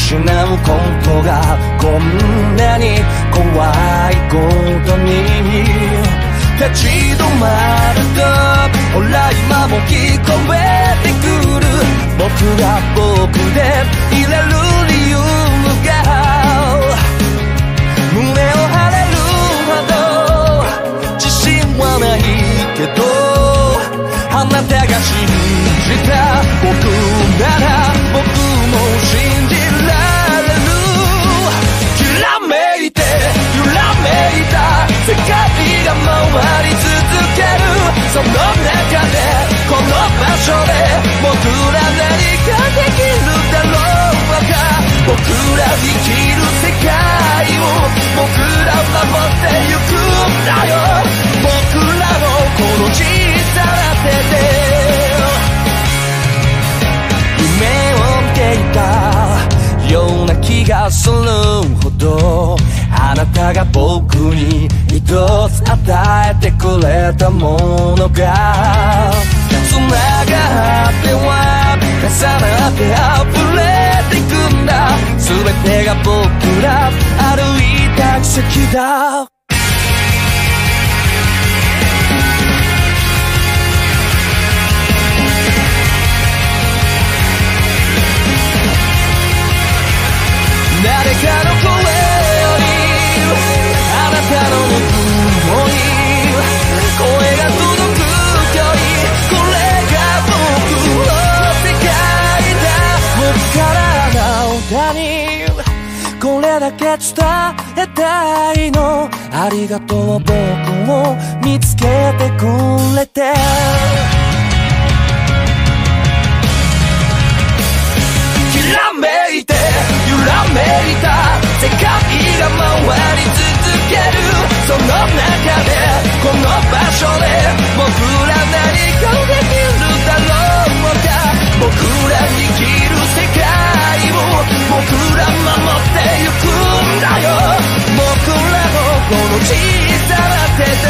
失うことがこんなに怖いことに立ち止まると、ほら今も聞こえてくる、僕が僕でいれる理由が胸を張れるほど自信はないけど、あなたが信じた僕なら僕も信じられる。きらめいて揺らめいた世界が回り続ける、その中でこの場所で僕ら何ができるだろうか。僕ら生きる世界を僕ら守ってゆくんだよ。僕らのこの小さな手で夢を見ていたような気がするほど、あなたが僕に一つ与えてくれたものが繋がっては重なって溢れていくんだ。全てが僕ら歩いた奇跡だ。誰かの声よりあなたのぬくもり、声が届く距離、これが僕の世界だ。僕からあなたにこれだけ伝えたいの、ありがとう僕を見つけてくれて。きらめいて揺らめいた世界が回り続ける、その中でこの場所で僕ら何ができるだろうか。僕ら生きる世界を僕ら守ってゆくんだよ。僕らのこの小さな手で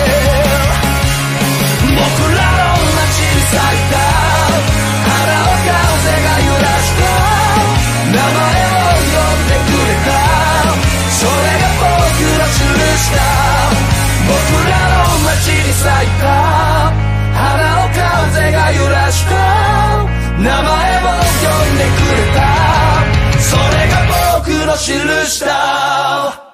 僕らの街に咲いた花を風が揺らした名前を呼んでくれた、それが僕の印だ。僕らの街に咲いた花を風が揺らした名前を呼んでくれた、それが僕の印だ。